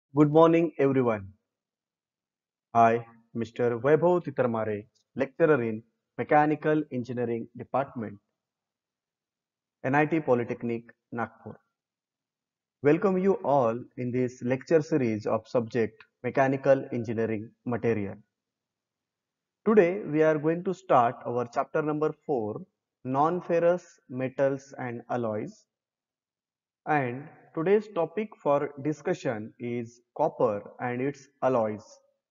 Good morning, everyone. I, Mr. Vaibhav Titarmare, lecturer in Mechanical Engineering Department, NIT Polytechnic, Nagpur. Welcome you all in this lecture series of subject Mechanical Engineering Material. Today we are going to start our chapter number 4, Non-Ferrous Metals and Alloys. And today's topic for discussion is copper and its alloys.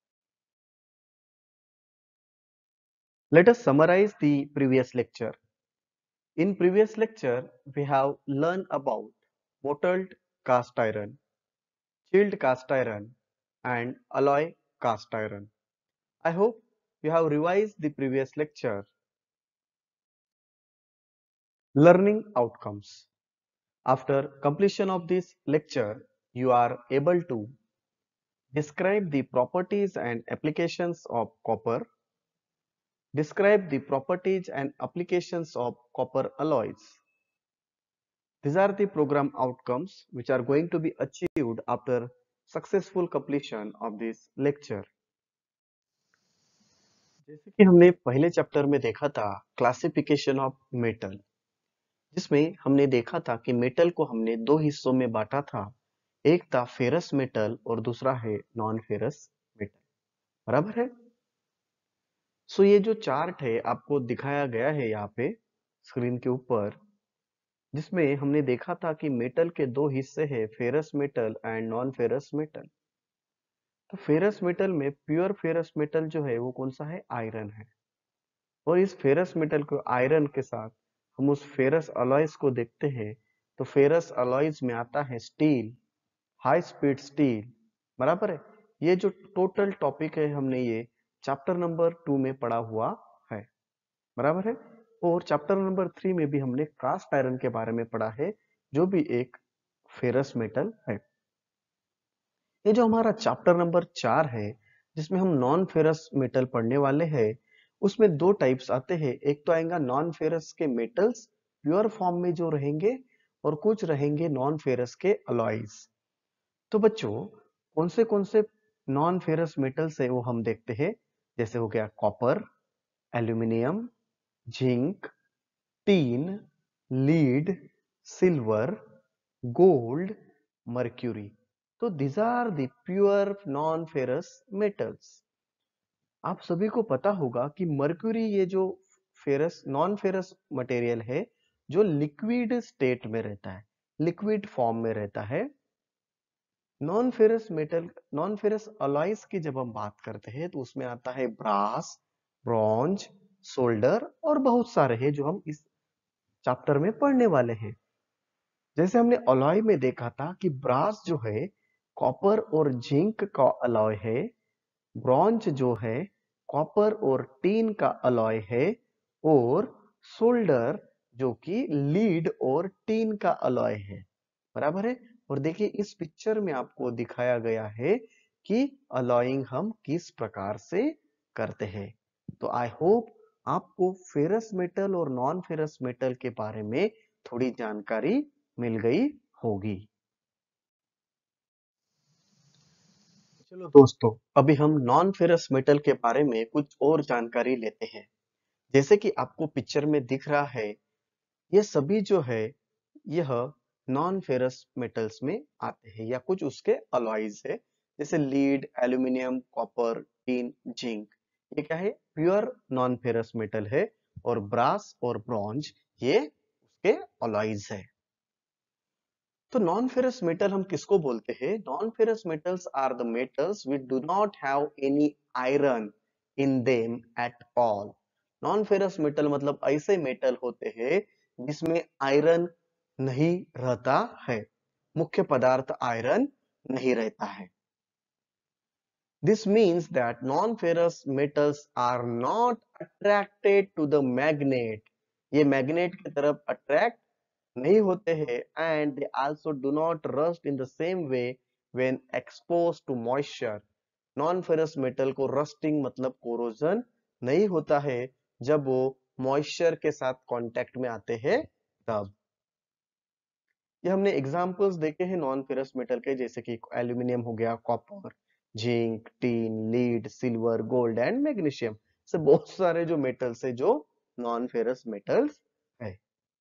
Let us summarize the previous lecture. In previous lecture, we have learned about mottled cast iron, chilled cast iron, and alloy cast iron. I hope you have revised the previous lecture. Learning outcomes. After completion of this lecture, you are able to describe the properties and applications of copper, describe the properties and applications of copper alloys. These are the program outcomes which are going to be achieved after successful completion of this lecture. जैसे कि हमने पहले chapter में देखा था classification of metal, जिसमें हमने देखा था कि मेटल को हमने दो हिस्सों में बांटा था। एक था फेरस मेटल और दूसरा है नॉन फेरस मेटल। बराबर है। सो ये जो चार्ट है आपको दिखाया गया है यहाँ पे स्क्रीन के ऊपर, जिसमें हमने देखा था कि मेटल के दो हिस्से हैं, ferrous metal and non ferrous metal. तो फेरस मेटल में प्योर फेरस मेटल जो है वो कौन सा है? आयरन है। और इस फेरस मेटल को आयरन के साथ हम उस फेरस अलॉयज को देखते हैं, तो फेरस अलॉयज में आता है स्टील, हाई स्पीड स्टील। बराबर है। ये जो टोटल टॉपिक है हमने ये चैप्टर नंबर 2 में पढ़ा हुआ है। बराबर है। और चैप्टर नंबर 3 में भी हमने कास्ट आयरन के बारे में पढ़ा है, जो भी एक फेरस मेटल है। ये जो हमारा चैप्टर नंबर 4 है, जिसमें हम नॉन फेरस मेटल पढ़ने वाले हैं, उसमें दो टाइप्स आते हैं। एक तो आएगा नॉन फेरस के मेटल्स प्योर फॉर्म में जो रहेंगे, और कुछ रहेंगे नॉन फेरस के अलॉयज। तो बच्चों, कौन से नॉन फेरस मेटल्स है वो हम देखते हैं। जैसे हो गया copper, aluminium, zinc, tin, lead, silver, gold, mercury. तो these are the pure non-ferrous metals। आप सभी को पता होगा कि मर्क्यूरी ये जो फेरस नॉन फेरस मटेरियल है, जो लिक्विड स्टेट में रहता है, लिक्विड फॉर्म में रहता है। Non ferrous metal, non ferrous alloys की जब हम बात करते हैं तो उसमें आता है ब्रास, ब्रॉन्ज, सोल्डर और बहुत सारे हैं जो हम इस चैप्टर में पढ़ने वाले हैं। जैसे हमने अलॉय में देखा था कि ब्रास जो है कॉपर और जिंक का अलॉय है, ब्रॉन्ज जो है कॉपर और टीन का अलॉय है, और सोल्डर जो कि लीड और टीन का अलॉय है। बराबर है। और देखिए इस पिक्चर में आपको दिखाया गया है कि अलॉइंग हम किस प्रकार से करते हैं। तो आई होप आपको फेरस मेटल और नॉन फेरस मेटल के बारे में थोड़ी जानकारी मिल गई होगी। चलो दोस्तों, अभी हम नॉन फेरस मेटल के बारे में कुछ और जानकारी लेते हैं। जैसे कि आपको पिक्चर में दिख रहा है, ये सभी जो है यह नॉन फेरस मेटल्स में आते हैं, या कुछ उसके अलॉयज है। जैसे lead, aluminium, copper, tin, zinc, ये क्या है? प्योर नॉन फेरस मेटल है। और ब्रास और ब्रॉन्ज ये उसके अलॉयज है। तो नॉन फेरस मेटल हम किसको बोलते हैं? Non ferrous metals are the metals which do not have any iron in them at all. Non ferrous metal मतलब ऐसे मेटल होते हैं जिसमें आयरन नहीं रहता है, मुख्य पदार्थ आयरन नहीं रहता है। This means that non-ferrous metals are not attracted to the magnet। ये मैग्नेट की तरफ अट्रैक्ट नहीं होते हैं, and they also do not rust in the same way when exposed to moisture। Non ferrous metal को रस्टिंग मतलब corrosion नहीं होता है जब वो मॉइस्चर के साथ कांटेक्ट में आते हैं तब। ये हमने एग्जांपल्स देखे हैं नॉन फेरस मेटल के, जैसे कि एल्यूमिनियम हो गया, copper, zinc, tin, lead, silver, gold and magnesium. से बहुत सारे जो मेटल्स है जो नॉन फेरस मेटल्स है।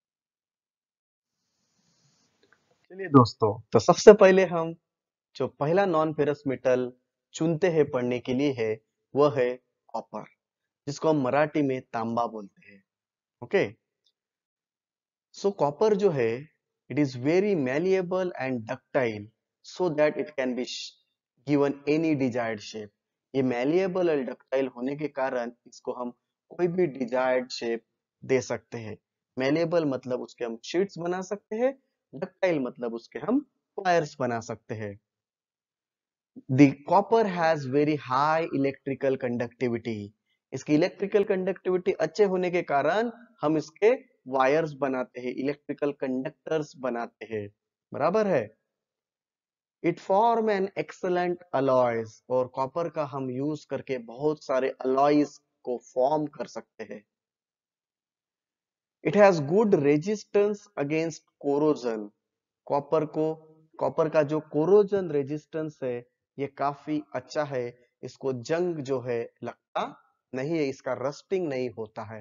चलिए दोस्तों, तो सबसे पहले हम जो पहला नॉन फेरस मेटल चुनते हैं पढ़ने के लिए है, वह है कॉपर, जिसको हम मराठी में तांबा बोलते हैं। ओके, सो कॉपर जो है, it is very malleable and ductile, so that it can be given any desired shape. ये मैलिएबल और डक्टाइल होने के कारण इसको हम कोई भी डिजायर्ड शेप दे सकते हैं। मैलिएबल मतलब उसके हम शीट्स बना सकते हैं, डक्टाइल मतलब उसके हम वायर्स बना सकते हैं। The copper has very high electrical conductivity. इसकी इलेक्ट्रिकल कंडक्टिविटी अच्छे होने के कारण हम इसके वायर्स बनाते हैं, इलेक्ट्रिकल कंडक्टर्स बनाते हैं। बराबर है। It form an excellent alloys, और कॉपर का हम यूज करके बहुत सारे अलॉयज को फॉर्म कर सकते हैं। It has good resistance against corrosion. Copper को कॉपर का जो कोरोजन रेजिस्टेंस है, ये काफी अच्छा है। इसको जंग जो है लगता नहीं है, इसका रस्टिंग नहीं होता है।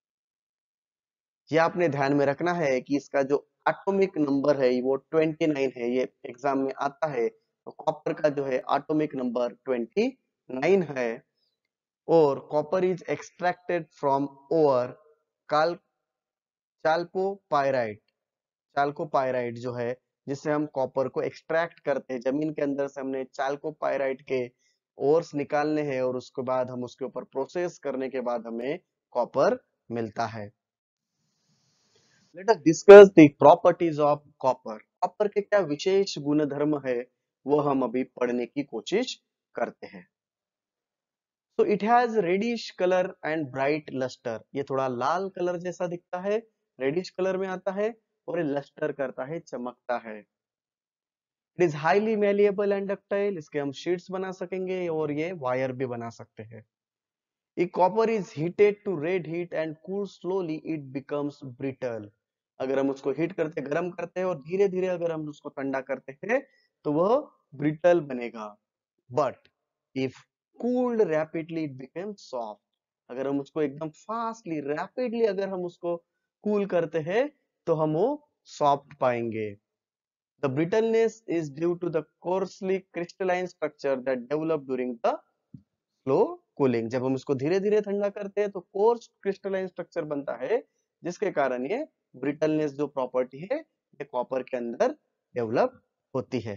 ये आपने ध्यान में रखना है कि इसका जो एटॉमिक नंबर है वो 29 है। ये एग्जाम में आता है, तो कॉपर का जो है एटॉमिक नंबर 29 है। और copper is extracted from ore call chalcopyrite. चाल्कोपाइराइट जो है, जिससे हम कॉपर को एक्सट्रैक्ट करते हैं, जमीन के अंदर से हमने चाल्कोपाइराइट के ओर्स निकालने हैं और उसके बाद हम उसके ऊपर प्रोसेस करने के बाद हमें कॉपर मिलता है। Let us discuss the properties of copper. Copper के क्या विशेष गुणधर्म है, वो हम अभी पढ़ने की कोशिश करते हैं। तो it has reddish colour and bright lustre. ये थोड़ा लाल कलर जैसा दिखता है, रेडिश कलर में आता है, और ये लस्टर करता है, चमकता है। It is highly malleable and ductile, इसके हम शीट्स बना सकेंगे और ये वायर भी बना सकते हैं। A copper is heated to red heat and cool slowly, it becomes brittle. अगर हम उसको हीट करते, गर्म करते हैं और धीरे धीरे अगर हम उसको ठंडा करते हैं, तो वह ब्रिटल बनेगा। But if cooled rapidly it become soft. अगर हम उसको एकदम फास्टली, रैपिडली अगर हम उसको कूल करते हैं, तो हम वो सॉफ्ट पाएंगे। The brittleness is due to the coarsely crystalline structure that develop during the slow cooling। जब हम इसको धीरे धीरे ठंडा करते हैं तो कोर्स क्रिस्टलाइन स्ट्रक्चर बनता है, जिसके कारण ये ब्रिटलनेस जो प्रॉपर्टी है, ये कॉपर के अंदर डेवलप होती है।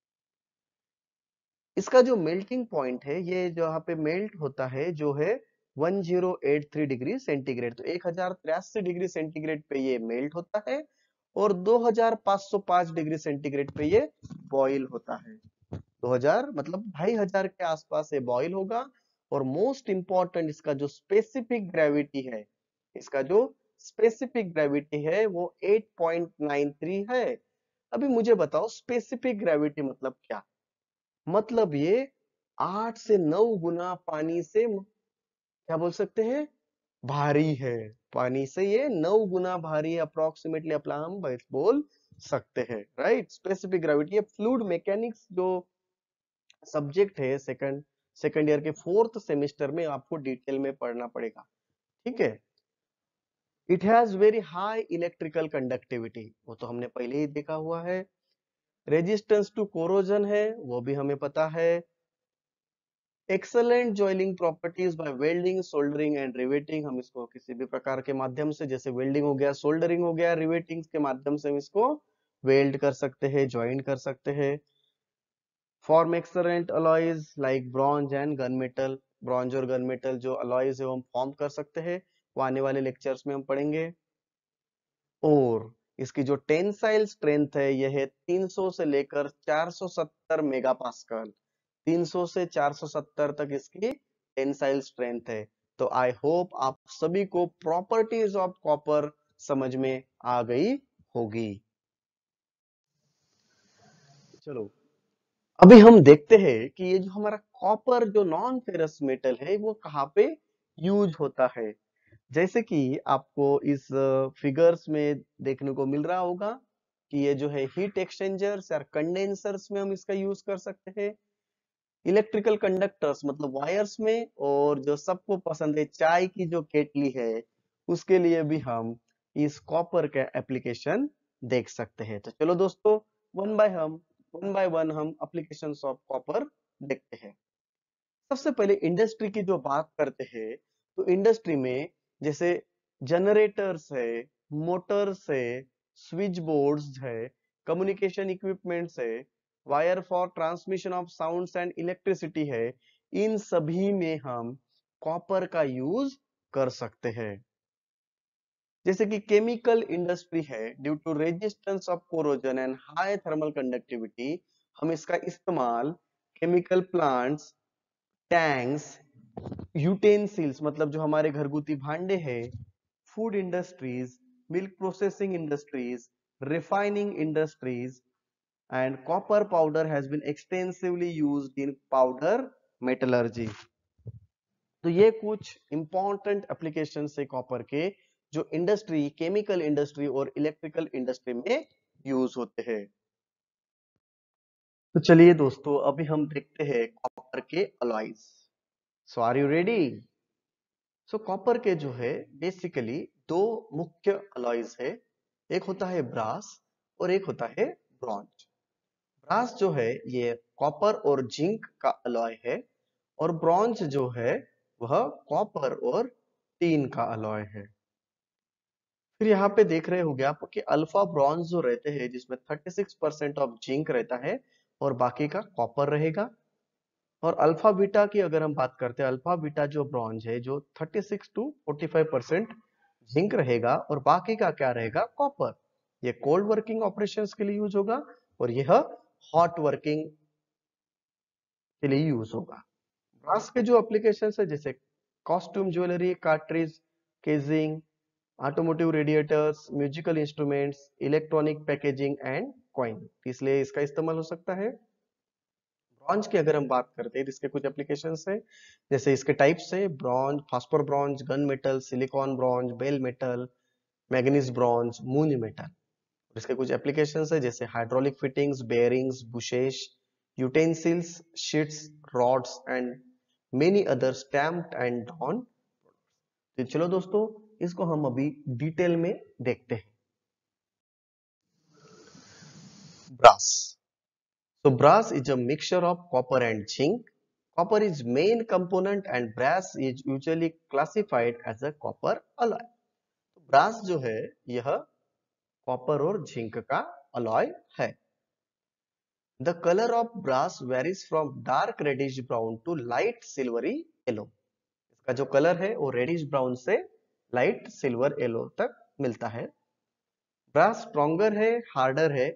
इसका जो मेल्टिंग पॉइंट है, ये जो यहाँ पे मेल्ट होता है जो है 1083 डिग्री सेंटीग्रेड, तो 1083 डिग्री सेंटीग्रेड पे ये मेल्ट होता है, और 2505 डिग्री सेंटीग्रेड पे ये बॉईल होता है। 2000 मतलब 2500 के आसपास ये बॉईल होगा। और मोस्ट इंपॉर्टेंट, इसका जो स्पेसिफिक ग्रेविटी है, इसका जो स्पेसिफिक ग्रेविटी है वो 8.93 है। अभी मुझे बताओ स्पेसिफिक ग्रेविटी मतलब क्या? मतलब ये 8 से 9 गुना पानी से क्या बोल सकते हैं, भारी है। पानी से ये 9 गुना भारी है, अप्रोक्सीमेटली अपना हम बोल सकते हैं। Right, specific gravity. ये फ्लूइड मैकेनिक्स जो सब्जेक्ट है, सेकंड ईयर के 4th सेमेस्टर में आपको डिटेल में पढ़ना पड़ेगा। ठीक है। It has very high electrical conductivity, वो तो हमने पहले ही देखा हुआ है। रेजिस्टेंस टू कोरोजन है, वो भी हमें पता है। Excellent joining properties by welding, soldering and riveting. हम इसको किसी भी प्रकार के माध्यम से, जैसे वेल्डिंग हो गया, सोल्डरिंग हो गया, रिवेटिंग के माध्यम से हम इसको वेल्ड कर सकते हैं, ज्वाइन कर सकते हैं। Form excellent alloys like bronze and gun metal. Bronze और गन मेटल जो अलॉयज है वो हम फॉर्म कर सकते हैं, वो आने वाले लेक्चर्स में हम पढ़ेंगे। और इसकी जो टेंसाइल स्ट्रेंथ है, यह है 300 से लेकर 470 मेगापास्कल। 300 से 470 तक इसकी टेंसाइल स्ट्रेंथ है। तो आई होप आप सभी को प्रॉपर्टीज ऑफ कॉपर समझ में आ गई होगी। चलो, अभी हम देखते हैं कि ये जो हमारा कॉपर जो नॉन फेरस मेटल है, वो कहाँ पे यूज होता है। जैसे कि आपको इस फिगर्स में देखने को मिल रहा होगा, कि ये जो है हीट एक्सचेंजर्स या कंडेंसर्स में हम इसका यूज कर सकते हैं, इलेक्ट्रिकल कंडक्टर्स मतलब वायर्स में, और जो सबको पसंद है चाय की जो केटली है उसके लिए भी हम इस कॉपर का एप्लीकेशन देख सकते हैं। तो चलो दोस्तों, वन बाय वन हम एप्लीकेशंस ऑफ कॉपर देखते हैं। सबसे पहले इंडस्ट्री की जो बात करते हैं, तो इंडस्ट्री में जैसे जनरेटर्स है, मोटर्स है, स्विच बोर्ड्स है, कम्युनिकेशन इक्विपमेंट्स है, wire for transmission of sounds and electricity है, इन सभी में हम कॉपर का यूज कर सकते हैं। जैसे कि केमिकल इंडस्ट्री है, due to resistance of corrosion and high thermal conductivity, हम इसका इस्तेमाल केमिकल प्लांट्स, टैंक्स, यूटेंसिल्स मतलब जो हमारे घरगुती भांडे हैं, food industries, milk processing industries, refining industries, and copper powder has been extensively used in powder metallurgy. तो ये कुछ इंपॉर्टेंट एप्लीकेशन है कॉपर के, जो इंडस्ट्री, केमिकल इंडस्ट्री और इलेक्ट्रिकल इंडस्ट्री में यूज होते हैं। तो चलिए दोस्तों, अभी हम देखते हैं कॉपर के alloys. So are you ready? So copper के जो है बेसिकली दो मुख्य अलॉयज है, एक होता है ब्रास और एक होता है ब्रॉन्ज। ब्रास जो है ये कॉपर और जिंक का अलॉय है, और ब्रॉन्ज जो है वह कॉपर और टीन का अलॉय है। फिर यहाँ पे देख रहे होंगे आप कि अल्फा ब्रॉन्ज जो रहते हैं जिसमें 36% ऑफ जिंक रहता है और बाकी का कॉपर रहेगा। और अल्फा बीटा की अगर हम बात करते हैं, अल्फा बीटा जो ब्रॉन्ज है जो 36 टू 45% जिंक रहेगा और बाकी का क्या रहेगा, कॉपर। ये कोल्ड वर्किंग ऑपरेशंस के लिए यूज होगा और यह हॉट वर्किंग के लिए यूज होगा। ब्रास के जो एप्लीकेशन है जैसे costume jewellery, cartridge, casing, automotive radiators, musical instruments, electronic packaging and coin, इसलिए इसका इस्तेमाल हो सकता है। ब्रॉन्ज की अगर हम बात करते हैं तो इसके कुछ एप्लीकेशंस है, जैसे इसके टाइप्स है bronze, phosphor bronze, gun metal, silicon bronze, bell metal, manganese bronze, Muntz metal. इसके कुछ एप्लीकेशंस है जैसे hydraulic fittings, bearings, bushes, utensils, sheets, rods and many other stamped and drawn. तो चलो दोस्तों, इसको हम अभी डिटेल में देखते हैं। Brass. So brass is a mixture of copper and zinc. Copper is main component and brass is usually classified as a copper alloy. Brass जो है यह कॉपर और जिंक का अलॉय है। The color of brass varies from dark reddish brown to light silvery yellow. इसका जो colour है वो रेडिश ब्राउन से लाइट सिल्वर येलो तक मिलता है। ब्रास स्ट्रॉन्गर है, हार्डर है,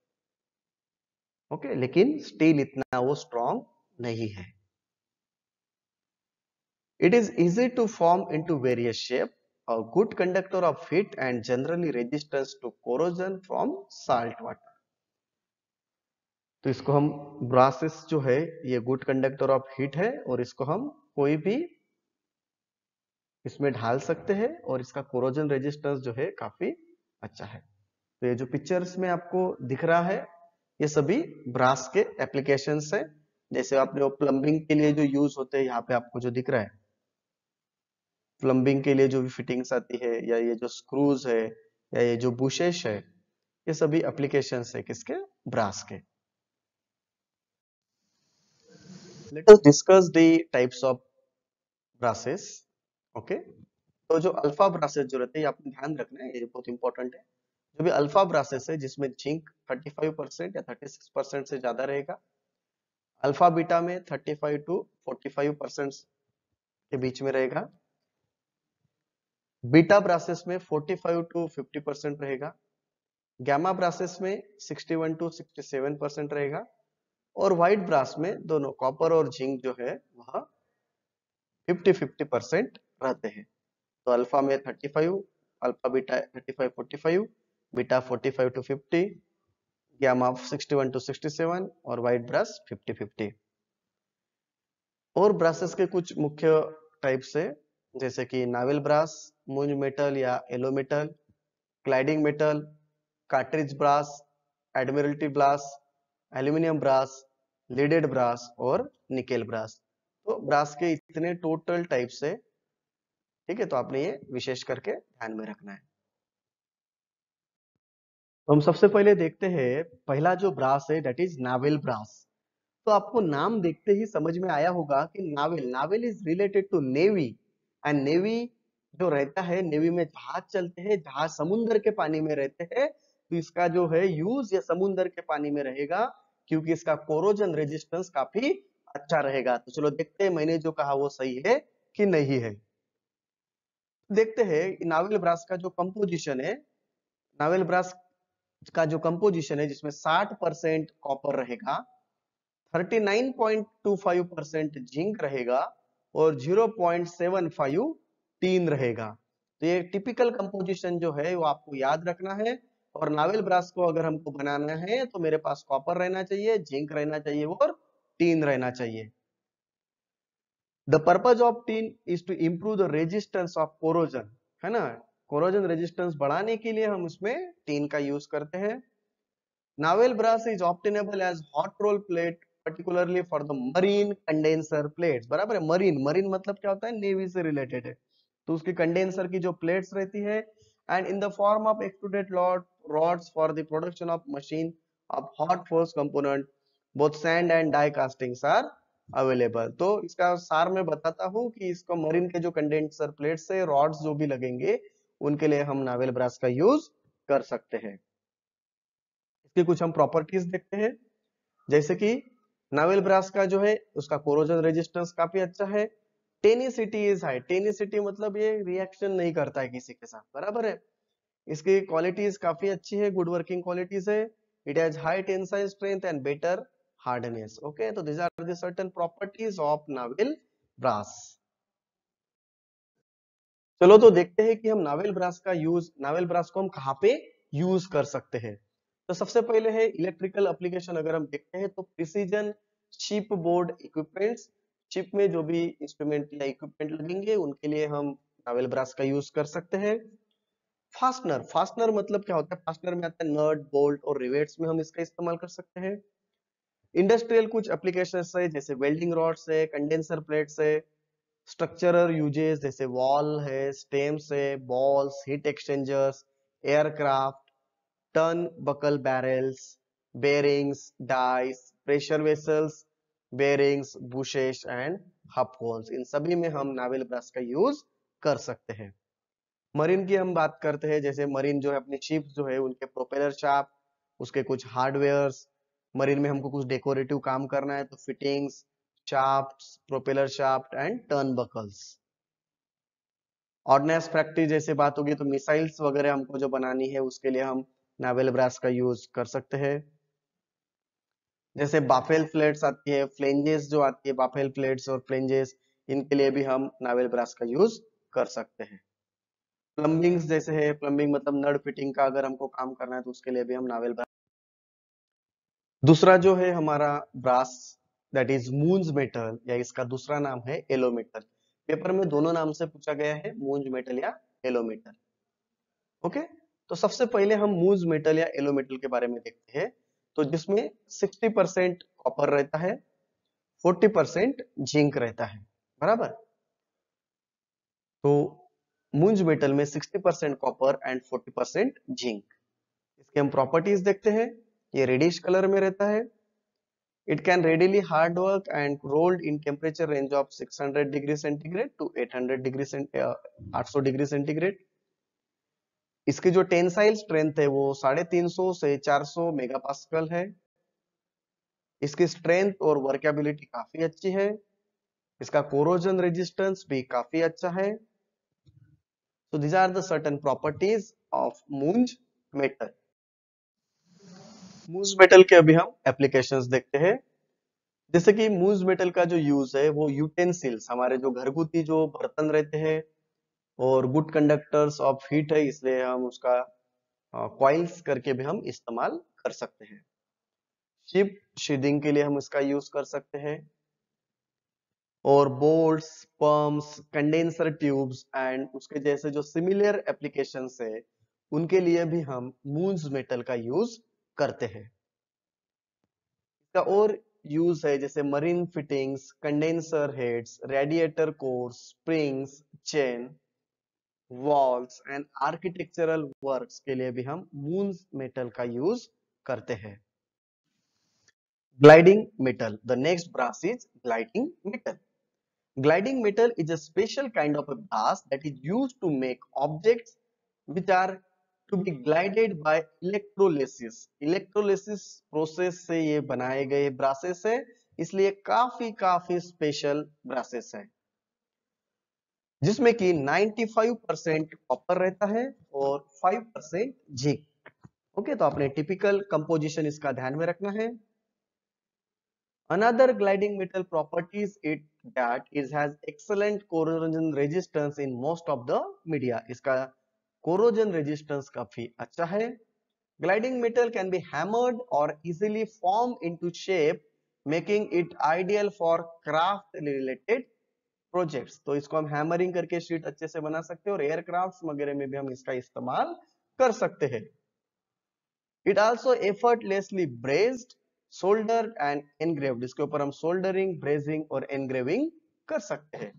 ओके, लेकिन स्टील इतना वो स्ट्रॉन्ग नहीं है। It is easy to form into various shape, a good conductor of heat and generally resistance to corrosion from salt water. तो इसको हम ब्रासिस जो है ये गुड कंडक्टर ऑफ हीट है और इसको हम कोई भी इसमें ढाल सकते हैं और इसका कोरोजन रेजिस्टेंस जो है काफी अच्छा है। तो ये जो पिक्चर्स में आपको दिख रहा है ये सभी ब्रास के एप्लीकेशंस है। जैसे आपने वो प्लम्बिंग के लिए जो यूज होते हैं, यहाँ पे आपको जो दिख रहा है प्लम्बिंग के लिए जो भी फिटिंग्स आती है, या ये जो स्क्रूज है, या ये जो बुशेस है, ये सभी एप्लीकेशंस है किसके, ब्रास के। Let us discuss the types of brasses. Okay, तो जो अल्फा ब्रासेस जो रहते हैं आपने ध्यान रखना है, ये बहुत इंपॉर्टेंट है। जो भी अल्फा ब्रासेस है जिसमें जिंक 35% या 36% से ज्यादा रहेगा, अल्फा बीटा में 35 टू 45% के बीच में रहेगा, बीटा ब्रासेस में 45 टू 50% रहेगा, गैमा ब्रासेस में 61 टू 67% रहेगा, और व्हाइट ब्रास में दोनों कॉपर और जिंक जो है वह 50-50% रहते हैं। तो अल्फा में 35, alpha beta 35-45, beta 45 to 50, gamma 61 to 67 और व्हाइट ब्रास 50-50। और ब्रासेस के कुछ मुख्य टाइप्स है जैसे कि नावेल ब्रास, मूंज मेटल या yellow metal, cladding metal, cartridge brass, admiralty brass, aluminium brass, leaded brass और निकेल ब्रास। तो ब्रास के इतने टोटल टाइप्स है, ठीक है, तो आपने ये विशेष करके ध्यान में रखना है। तो हम सबसे पहले देखते हैं पहला जो ब्रास है दैट इज नावेल ब्रास। तो आपको नाम देखते ही समझ में आया होगा कि naval, naval is related to navy, and navy जो रहता है, नेवी में जहाज चलते हैं, जहाज समुद्र के पानी में रहते हैं, तो इसका जो है यूज ये समुद्र के पानी में रहेगा, क्योंकि इसका कोरोजन रेजिस्टेंस काफी अच्छा रहेगा। तो चलो देखते हैं मैंने जो कहा वो सही है कि नहीं है। देखते हैं नावेल ब्रास का जो कंपोजिशन है, नावेल ब्रास का जो कंपोजिशन है जिसमें 60% कॉपर रहेगा, 39.25% जिंक रहेगा और 0.75 टीन रहेगा। तो ये टिपिकल कंपोजिशन जो है वो आपको याद रखना है। और नावेल ब्रास को अगर हमको बनाना है तो मेरे पास कॉपर रहना चाहिए, जिंक रहना चाहिए और टीन रहना चाहिए। The purpose of tin is to improve the resistance of corrosion, है ना, कोरोजन रेजिस्टेंस बढ़ाने के लिए हम उसमें टीन का यूज करते हैं। Naval brass is obtainable as hot roll plate, particularly for the marine condenser plates। बराबर है, मरीन, मरीन मतलब क्या होता है, नेवी से रिलेटेड है, तो उसकी कंडेंसर की जो प्लेट्स रहती है, and in the form of extruded rods for the production of machine of hot force component, both sand and die castings are available। तो इसका सार मैं बताता हूँ कि इसको मरीन के जो कंडेंसर प्लेट्स है, रॉड्स जो भी लगेंगे, उनके लिए हम नावेल ब्रास का यूज कर सकते हैं। इसके कुछ हम प्रॉपर्टीज देखते हैं, जैसे कि नावेल ब्रास का जो है उसका कोरोजन रेजिस्टेंस काफी अच्छा है। टेनिसिटी इज हाई, टेनिसिटी मतलब ये रिएक्शन नहीं करता है किसी के साथ, बराबर है। इसकी क्वालिटीज काफी अच्छी है, गुड वर्किंग क्वालिटीज है। It has high tensile strength and better hardness. Okay, तो this are the certain properties of naval brass. चलो तो देखते हैं कि हम नावेल ब्रास का यूज, नावेल ब्रास को हम कहाँ पे यूज कर सकते हैं। तो सबसे पहले है इलेक्ट्रिकल एप्लीकेशन। अगर हम देखते हैं तो precision ship board equipments, ship में जो भी इंस्ट्रूमेंट या इक्विपमेंट लगेंगे उनके लिए हम नावेल ब्रास का यूज कर सकते हैं। फास्टनर, फास्टनर मतलब क्या होता है, फास्टनर में आता है नट बोल्ट और रिवेट्स में हम इसका इस्तेमाल कर सकते हैं। इंडस्ट्रियल कुछ एप्लीकेशन है जैसे वेल्डिंग रॉड्स है, कंडेंसर प्लेट्स है। स्ट्रक्चरल यूजेस जैसे वॉल है, स्टेम्स है, balls, heat exchangers, aircraft, turn buckle barrels, bearings, dies, pressure vessels, bearings, bushes and hub holes, इन सभी में हम नावेल ब्रास का यूज कर सकते हैं। मरीन की हम बात करते हैं, जैसे मरीन जो है अपनी शिप्स जो है उनके प्रोपेलर शाफ्ट, उसके कुछ हार्डवेयर्स, मरीन में हमको कुछ डेकोरेटिव काम करना है तो fittings, shafts, propeller shaft and turn buckles. Ordnance factory जैसे बात होगी तो मिसाइल्स वगैरह हमको जो बनानी है उसके लिए हम नावेल ब्रास का यूज कर सकते हैं। जैसे बाफेल प्लेट्स आती है, फ्लेंजेस जो आती है, बाफेल प्लेट्स और फ्लेंजेस, इनके लिए भी हम नावेल ब्रास का यूज कर सकते हैं। प्लम्बिंग जैसे है, प्लम्बिंग मतलब नट फिटिंग का अगर हमको काम करना है तो उसके लिए भी हम नावेल ब्रास। दूसरा जो है हमारा brass that is Muntz metal, या इसका दूसरा नाम है येलो मेटल। पेपर में दोनों नाम से पूछा गया है, मूंज मेटल या येलो मेटल। ओके, तो सबसे पहले हम मूंज मेटल या येलो मेटल के बारे में देखते हैं। तो जिसमें 60% कॉपर रहता है, 40% जिंक रहता है, बराबर। तो मूंज मेटल में 60% कॉपर एंड 40% जिंक। इसके हम प्रॉपर्टीज देखते हैं। ये रेडिश कलर में रहता है। It can readily hard work and rolled in temperature range of 600 degree centigrade to 800 degree 800 degree centigrade. इसकी जो टेंसाइल स्ट्रेंथ है वो 350 से 400 मेगापास्कल है। इसकी स्ट्रेंथ और वर्केबिलिटी काफी अच्छी है। इसका कोरोजन रेजिस्टेंस भी काफी अच्छा है। So these are the certain properties of Muntz metal. Muntz metal के अभी हम एप्लीकेशंस देखते हैं। जैसे कि मूंज मेटल का जो यूज है वो यूटेंसिल्स, हमारे जो घरगुती जो बर्तन रहते हैं, और गुड कंडक्टर्स ऑफ हीट है, इसलिए हम उसका कॉइल्स करके भी हम इस्तेमाल कर सकते हैं। शिप शीदिंग के लिए हम इसका यूज कर सकते हैं। और bolts, pumps, condenser tubes and उसके जैसे जो सिमिलर एप्लीकेशंस है उनके लिए भी हम मूंज मेटल का यूज करते हैं। इसका और यूज है जैसे marine fittings, condenser heads, radiator cores, springs, chain, valves and architectural works के लिए भी हम मून मेटल का यूज करते हैं। Gliding metal. The next brass is gliding metal. Gliding metal is a special kind of a brass that is used to make objects which are to be glided by electrolysis. Electrolysis process से ये बनाए गए braces है, इसलिए काफी special braces है, जिसमें कि 95% कॉपर रहता है और 5% जिंक। ओके, तो आपने टिपिकल कंपोजिशन इसका ध्यान में रखना है। Another gliding metal property is it that it has excellent corrosion resistance in most of the media. इसका corrosion resistance काफी अच्छा है। Gliding metal can be hammered or easily formed into shape, making it ideal for craft related projects. तो इसको हम hammering करके sheet अच्छे से बना सकते हैं और एयरक्राफ्ट वगैरह में भी हम इसका इस्तेमाल कर सकते हैं। It also effortlessly brazed, solder and engraved, इसके ऊपर हम सोल्डरिंग, ब्रेजिंग और एनग्रेविंग कर सकते हैं।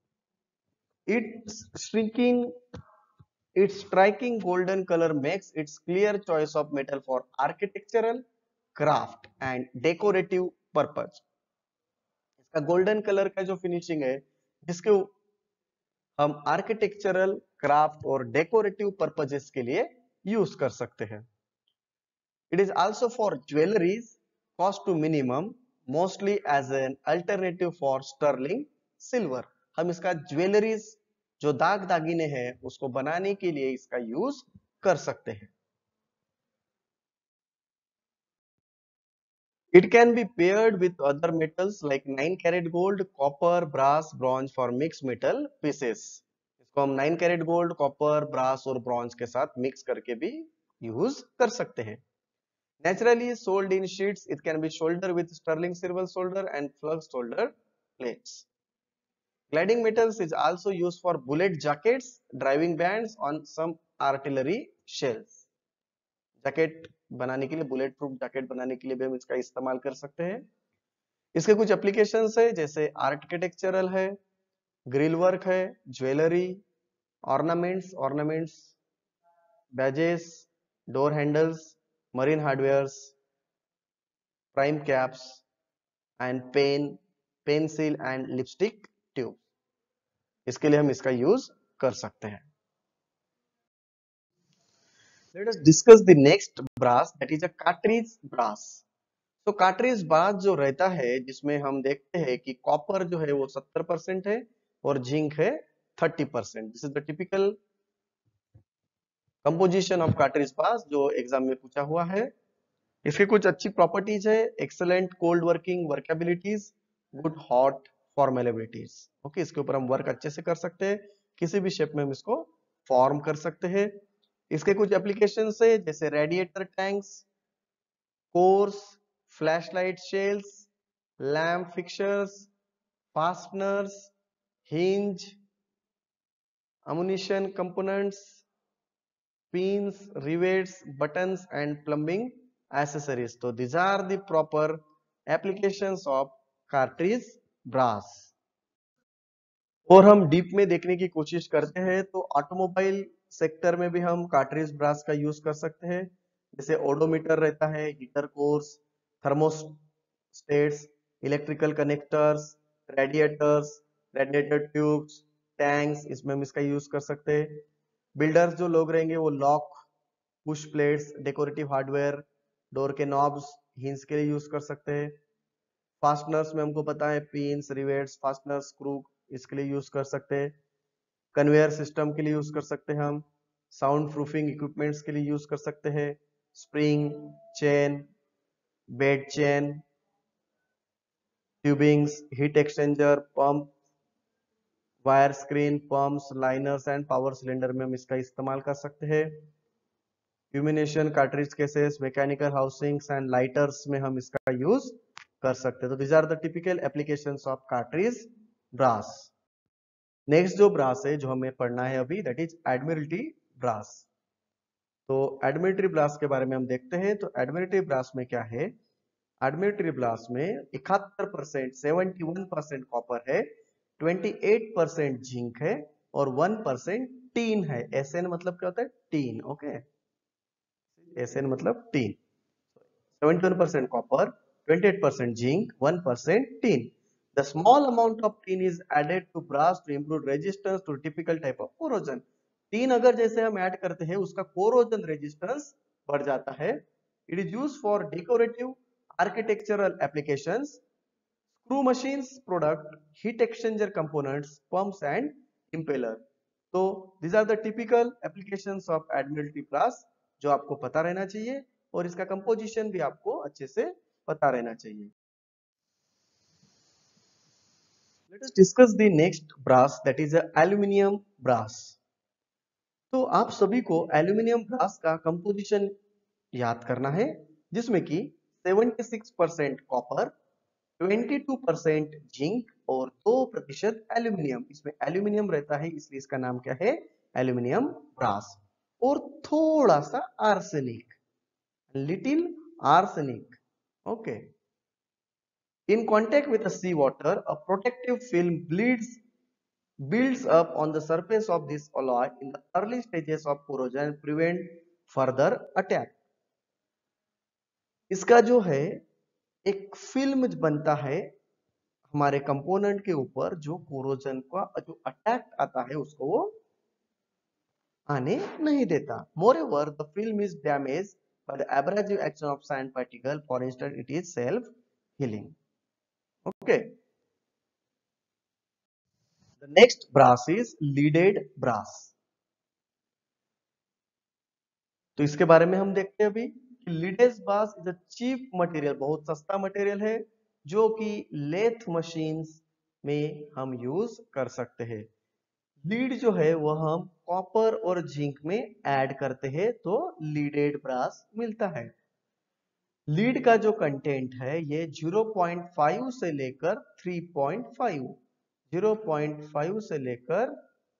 Its striking golden color makes its clear choice of metal for architectural, craft and decorative purpose. इसका गोल्डन कलर का जो फिनिशिंग है, जिसके हम आर्किटेक्चरल, क्राफ्ट और डेकोरेटिव पर्पजेस के लिए यूज कर सकते हैं। It is also for jewelries, cost to minimum, mostly as an alternative for sterling silver. हम इसका ज्वेलरीज जो दाग दागिने हैं उसको बनाने के लिए इसका यूज कर सकते हैं। It can be paired with other metals like 9 karat gold, copper, brass, bronze for mixed metal pieces. इसको हम 9 karat gold, copper, brass और bronze के साथ मिक्स करके भी यूज कर सकते हैं। Naturally sold in sheets, it can be soldered with sterling silver solder and flux solder plates. Gliding metals is also used for bullet jackets, driving bands on some artillery shells. Jacket बनाने के लिए, bullet proof jacket बनाने के लिए भी हम इसका इस्तेमाल कर सकते हैं। इसके कुछ एप्लीकेशंस है जैसे आर्किटेक्चरल है, ग्रिल वर्क है, jewellery, ornaments, badges, door handles, marine hardwares, prime caps and pencil and lipstick tube, इसके लिए हम इसका यूज कर सकते हैं। Let us discuss the next brass, that is a cartridge brass. तो कार्ट्रिज ब्रास जो रहता है, जिसमें हम देखते हैं कि कॉपर जो है वो 70% है और जिंक है 30%। This is the typical composition of cartridge brass जो एग्जाम में पूछा हुआ है। इसके कुछ अच्छी प्रॉपर्टीज है, excellent cold working workabilities, good hot formabilities. Okay, इसके ऊपर हम वर्क अच्छे से कर सकते हैं, किसी भी शेप में हम इसको फॉर्म कर सकते हैं। इसके कुछ एप्लीकेशन है जैसे radiator tanks, cores, flashlight shells, lamp fixtures, fasteners, hinge, ammunition components, pins, rivets, buttons and plumbing accessories. So these are the proper applications of cartridge brass. और हम डीप में देखने की कोशिश करते हैं तो ऑटोमोबाइल सेक्टर में भी हम कार्ट्रिज ब्रास का यूज कर सकते हैं, जैसे ओडोमीटर रहता है, heater cores, thermostats, electrical connectors, radiator tubes, tanks, इसमें हम इसका यूज कर सकते हैं। बिल्डर्स जो लोग रहेंगे वो lock, push plates, decorative hardware, door के नॉब्स, हिंज के लिए यूज कर सकते हैं। फास्टनर्स में हमको पता है पिन्स, रिवेट्स, फास्टनर, स्क्रू, इसके लिए यूज कर सकते हैं। कन्वेयर सिस्टम के लिए यूज कर सकते हैं हम। साउंड प्रूफिंग इक्विपमेंट्स के लिए यूज कर सकते हैं। Spring, chain, bed chain, tubings, heat exchanger, pump, wire screen, pumps, liners and power cylinder में हम इसका इस्तेमाल कर सकते हैं। Illumination, cartridge cases, mechanical housings and lighters में हम इसका यूज कर सकते हैं। तो these are the typical applications of cartridge brass. Next जो ब्रास है जो हमें पढ़ना है अभी, दैट इज एडमिरल्टी ब्रास। तो एडमिनिस्ट्रेटिव ब्रास के बारे में हम देखते हैं। तो एडमिनिस्ट्रेटिव ब्रास में क्या है, एडमिनिस्ट्रेटिव ब्रास में 71% 71% कॉपर है, 28% जिंक है और 1% टीन है। एसएन मतलब क्या होता है, टीन। ओके, एसएन मतलब tin. 71% copper, 28% zinc, 1% tin. The small amount of tin is added to brass to improve resistance to typical type of corrosion. tin अगर जैसे हम ऐड करते हैं उसका corrosion resistance बढ़ जाता है। It is used for decorative architectural applications, screw machines product, heat exchanger components, pumps and impeller. तो these are the typical applications of admiralty brass जो आपको पता रहना चाहिए और इसका कंपोजिशन भी आपको अच्छे से पता रहना चाहिए। Let us discuss the next brass, that is aluminium brass. तो आप सभी को एल्यूमिनियम ब्रास का कंपोजिशन याद करना है, जिसमें कि 76% कॉपर, 22% जिंक और 2% एल्यूमिनियम। इसमें एल्यूमिनियम रहता है इसलिए इसका नाम क्या है, एल्यूमिनियम ब्रास। और थोड़ा सा arsenic, little arsenic. Okay. In contact with the seawater, a protective film builds up on the surface of this alloy in the early stages of corrosion and prevent further attack. इसका जो है एक film बनता है हमारे component के ऊपर, जो कोरोजन का जो अटैक आता है उसको वो आने नहीं देता। Moreover, the film is damaged by the abrasive action of sand particle. For instance, it is self-healing. Okay. The next brass is leaded brass. तो इसके बारे में हम देखते हैं अभी कि leaded brass is a cheap material, बहुत सस्ता मटेरियल है जो कि लेथ मशीन्स में हम यूज कर सकते हैं। लीड जो है वह हम कॉपर और जिंक में ऐड करते हैं तो लीडेड ब्रास मिलता है। लीड का जो कंटेंट है ये 0.5 से लेकर 3.5, 0.5 से लेकर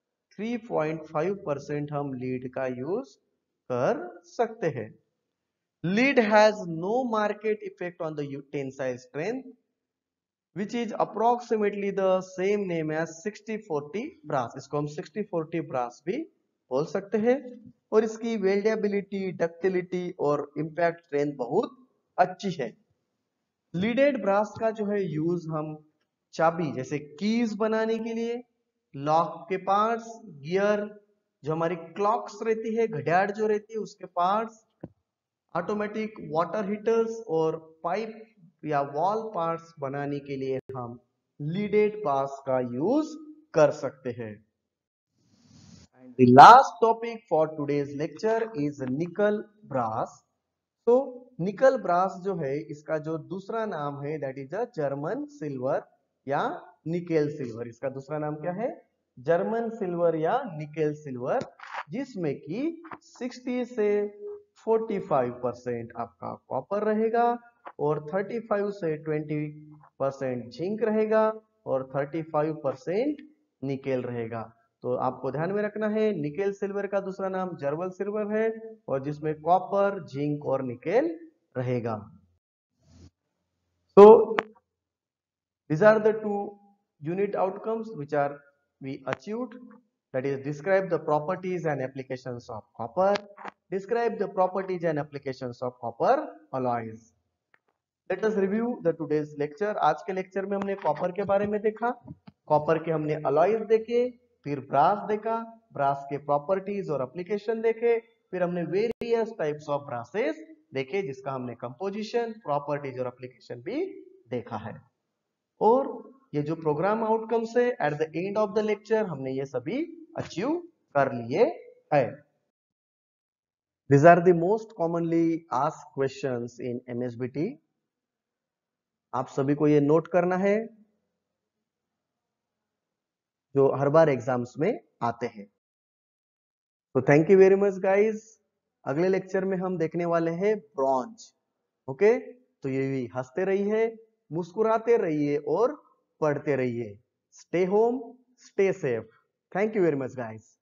3.5% हम लीड का यूज कर सकते हैं। Lead has no market effect on the tensile strength which is approximately the same name as 60-40 brass. इसको हम 60-40 ब्रास भी बोल सकते हैं और इसकी वेल्डेबिलिटी, डक्टिलिटी और इंपैक्ट स्ट्रेंथ बहुत अच्छी है। लीडेड ब्रास का जो है यूज हम चाबी जैसे कीज बनाने के लिए, लॉक के पार्ट्स, गियर, जो हमारी क्लॉक्स रहती है, घड़ियाल जो रहती है उसके पार्ट्स, ऑटोमेटिक वाटर हीटर्स और पाइप या वॉल पार्ट्स बनाने के लिए हम लीडेड ब्रास का यूज कर सकते हैं। And the last topic for today's lecture is nickel brass. तो निकल ब्रास जो है इसका जो दूसरा नाम है that is a German silver या निकेल सिल्वर। इसका दूसरा नाम क्या है, जर्मन सिल्वर या निकेल सिल्वर, जिसमें कि 60 से 45% आपका कॉपर रहेगा और 35 से 20% जिंक रहेगा और 35% निकेल रहेगा। तो आपको ध्यान में रखना है निकेल सिल्वर का दूसरा नाम जर्मन सिल्वर है और जिसमें कॉपर, जिंक और निकेल रहेगा। So these are the two unit outcomes which are we achieved, that is describe the properties and applications of copper, describe the properties and applications of copper alloys. Let us review the today's lecture. आज के lecture में हमने copper के बारे में देखा, copper के हमने अलॉयज देखे, फिर ब्रास देखा, ब्रास के प्रॉपर्टीज और एप्लीकेशन देखे, फिर हमने वेरियस टाइप्स ऑफ ब्रासेस देखे जिसका हमने कंपोजिशन, प्रॉपर्टीज और एप्लीकेशन भी देखा है। और ये जो प्रोग्राम आउटकम्स है at the end of the lecture हमने ये सभी अचीव कर लिए है। These are the most commonly asked questions in MSBT. आप सभी को ये नोट करना है जो हर बार एग्जाम्स में आते हैं। तो thank you very much guys. अगले लेक्चर में हम देखने वाले हैं ब्रॉन्ज। ओके, तो ये भी हंसते रहिए, मुस्कुराते रहिए और पढ़ते रहिए। Stay home, stay safe. Thank you very much guys.